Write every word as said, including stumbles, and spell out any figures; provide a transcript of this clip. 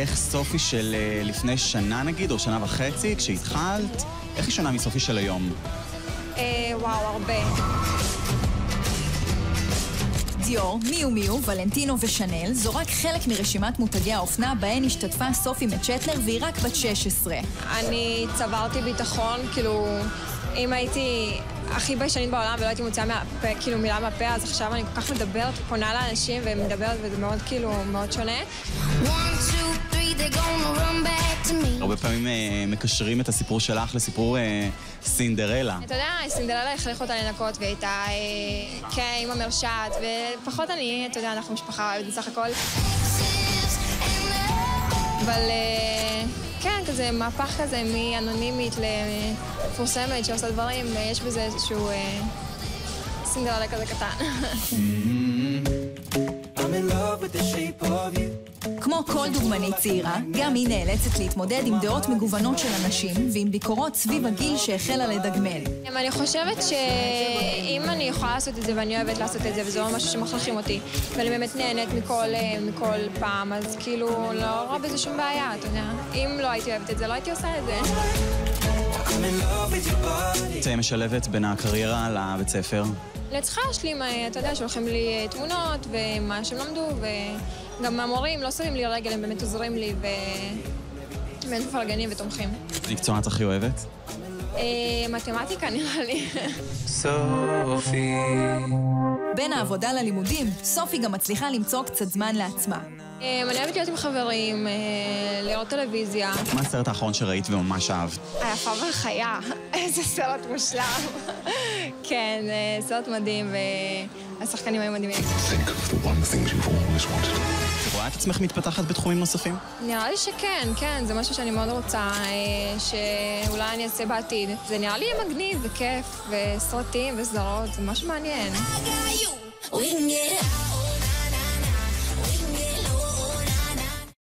איך סופי של לפני שנה נגיד, או שנה וחצי, כשהתחלת, איך היא שונה מסופי של היום? אה, וואו, הרבה. דיור, מיו מיו, ולנטינו ושנל זו רק חלק מרשימת מותגי האופנה בהן השתתפה סופי מצ'טלר והיא רק בת שש עשרה. אני צברתי ביטחון, כאילו, אם הייתי הכי ביישנית בעולם ולא הייתי מוציאה מהפה, כאילו מילה מהפה, אז עכשיו אני כל כך מדברת, פונה לאנשים ומדברת וזה מאוד כאילו, מאוד שונה. הרבה פעמים מקשרים את הסיפור שלך לסיפור סינדרלה. אתה יודע, סינדרלה הכריח אותה לנקות והיא הייתה, כן, עם המרשעת, ופחות אני, אתה יודע, אנחנו משפחה אוהבת בסך הכל. אבל כן, כזה מהפך כזה מאנונימית לפורסמת שעושה דברים, יש בזה איזשהו סינדרלה כזה קטן. כמו כל דוגמנית צעירה, גם היא נאלצת להתמודד עם דעות מגוונות של אנשים ועם ביקורות סביב הגיל שהחלה לדגמל. אני חושבת שאם אני יכולה לעשות את זה ואני אוהבת לעשות את זה וזה לא משהו שמכריחים אותי ואני באמת נהנית מכל, מכל פעם, אז כאילו לא רואה בזה שום בעיה, אתה יודע. אם לא הייתי אוהבת את זה, לא הייתי עושה את זה. את משלבת בין הקריירה לבית ספר? אני צריכה להשלים, אתה יודע, שולחים לי תמונות ומה שהם למדו, וגם המורים לא שמים לי רגל, הם באמת עוזרים לי והם מפרגנים ותומכים. מקצוע את הכי אוהבת? מתמטיקה נראה לי. סופי. בין העבודה ללימודים, סופי גם מצליחה למצוא קצת זמן לעצמה. אני אוהבת להיות עם חברים, לראות טלוויזיה. מה הסרט האחרון שראית וממש אהבת? היפה והחיה. איזה סרט מושלם. כן, סרט מדהים והשחקנים היו מדהימים. את רואה את עצמך מתפתחת בתחומים נוספים? נראה לי שכן, כן, זה משהו שאני מאוד רוצה שאולי אני אעשה בעתיד. זה נראה לי מגניב וכיף וסרטים וסדרות, זה משהו מעניין.